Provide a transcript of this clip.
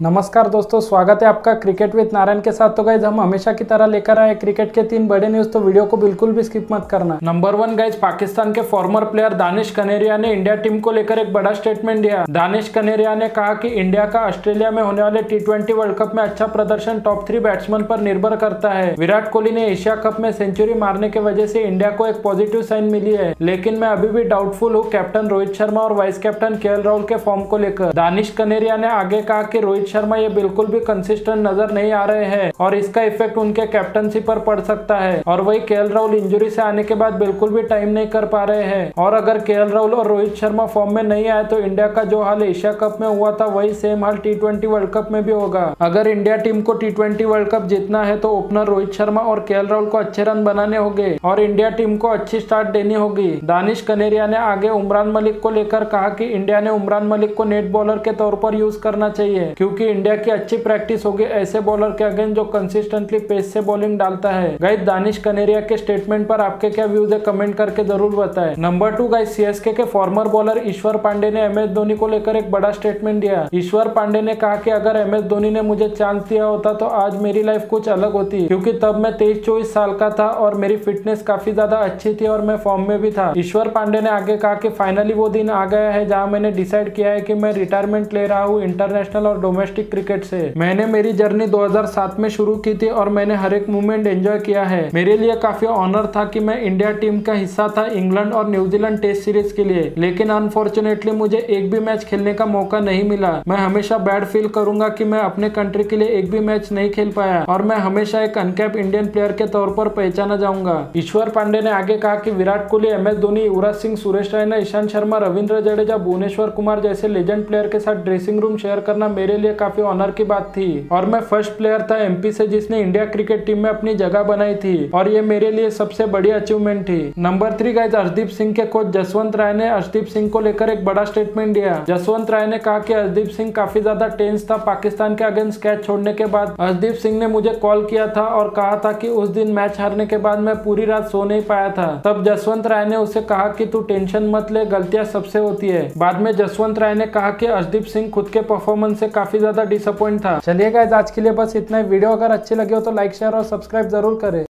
नमस्कार दोस्तों, स्वागत है आपका क्रिकेट विद नारायण के साथ। तो गाइज हम हमेशा की तरह लेकर आए क्रिकेट के 3 बड़े न्यूज, तो वीडियो को बिल्कुल भी स्किप मत करना। नंबर 1 गाइज, पाकिस्तान के फॉर्मर प्लेयर दानिश कनेरिया ने इंडिया टीम को लेकर एक बड़ा स्टेटमेंट दिया। दानिश कनेरिया ने कहा कि इंडिया का ऑस्ट्रेलिया में होने वाले T20 वर्ल्ड कप में अच्छा प्रदर्शन टॉप 3 बैट्समैन पर निर्भर करता है। विराट कोहली ने एशिया कप में सेंचुरी मारने की वजह से इंडिया को एक पॉजिटिव साइन मिली है, लेकिन मैं अभी भी डाउटफुल हूँ कैप्टन रोहित शर्मा और वाइस कैप्टन KL राहुल के फॉर्म को लेकर। दानिश कनेरिया ने आगे कहा कि रोहित शर्मा ये बिल्कुल भी कंसिस्टेंट नजर नहीं आ रहे हैं और इसका इफेक्ट उनके कैप्टनसी पर पड़ सकता है। और वही KL राहुल इंजरी से आने के बाद बिल्कुल भी टाइम नहीं कर पा रहे हैं। और अगर KL राहुल और रोहित शर्मा फॉर्म में नहीं आए तो इंडिया का जो हाल एशिया कप में हुआ था वही सेम हाल T20 वर्ल्ड कप में भी होगा। अगर इंडिया टीम को T20 वर्ल्ड कप जीतना है तो ओपनर रोहित शर्मा और KL राहुल को अच्छे रन बनाने होंगे और इंडिया टीम को अच्छी स्टार्ट देनी होगी। दानिश कनेरिया ने आगे उमरान मलिक को लेकर कहा कि इंडिया ने उमरान मलिक को नेट बॉलर के तौर पर यूज करना चाहिए, क्योंकि इंडिया की अच्छी प्रैक्टिस होगी ऐसे बॉलर के अगेंस्ट जो कंसिस्टेंटली पेस से बॉलिंग डालता है। गाइस, दानिश कनेरिया के स्टेटमेंट पर आपके क्या व्यूज है, कमेंट करके जरूर बताएं। नंबर 2 गाइस, CSK के फॉर्मर बॉलर ईश्वर पांडे ने MS धोनी को लेकर एक बड़ा स्टेटमेंट दिया। ईश्वर पांडे ने कहा कि अगर MS धोनी ने मुझे चांस दिया होता तो आज मेरी लाइफ कुछ अलग होती, क्योंकि तब मैं 23-24 साल का था और मेरी फिटनेस काफी ज्यादा अच्छी थी और मैं फॉर्म में भी था। ईश्वर पांडे ने आगे कहा कि फाइनली वो दिन आ गया है जहां मैंने डिसाइड किया है कि मैं रिटायरमेंट ले रहा हूँ इंटरनेशनल और डोमेस्टिक क्रिकेट से। मैंने मेरी जर्नी 2007 में शुरू की थी और मैंने हर एक मूवमेंट एंजॉय किया है। मेरे लिए काफी ऑनर था कि मैं इंडिया टीम का हिस्सा था इंग्लैंड और न्यूजीलैंड टेस्ट सीरीज के लिए, लेकिन अनफॉर्चुनेटली मुझे एक भी मैच खेलने का मौका नहीं मिला। मैं हमेशा बैड फील करूंगा कि मैं अपने कंट्री के लिए एक भी मैच नहीं खेल पाया और मैं हमेशा एक अनकैप इंडियन प्लेयर के तौर पर पहचाना जाऊंगा। ईश्वर पांडे ने आगे कहा कि विराट कोहली, MS धोनी, युवराज सिंह, सुरेश रैना, ईशांत शर्मा, रविंद्र जडेजा, भुवनेश्वर कुमार जैसे लेजेंड प्लेयर के साथ ड्रेसिंग रूम शेयर करना मेरे लिए काफी ऑनर की बात थी और मैं फर्स्ट प्लेयर था MP से जिसने इंडिया क्रिकेट टीम में अपनी जगह बनाई थी और ये मेरे लिए सबसे बड़ी अचीवमेंट थी। नंबर 3 गाइस, अर्शदीप सिंह के कोच जसवंत राय ने अर्शदीप सिंह को लेकर एक बड़ा स्टेटमेंट दिया। जसवंत राय ने कहा कि अर्शदीप सिंह काफी ज्यादा टेंस था पाकिस्तान के अगेंस्ट कैच छोड़ने के बाद। अर्शदीप सिंह ने मुझे कॉल किया था और कहा था कि उस दिन मैच हारने के बाद मैं पूरी रात सो नहीं पाया था। तब जसवंत राय ने उसे कहा कि तू टेंशन मत ले, गलतियां सबसे होती है। बाद में जसवंत राय ने कहा कि अर्शदीप सिंह खुद के परफॉर्मेंस से काफी ज्यादा डिसअपॉइंट था। चलिए गाइस, आज के लिए बस इतना ही। वीडियो अगर अच्छी लगी हो तो लाइक, शेयर और सब्सक्राइब जरूर करें।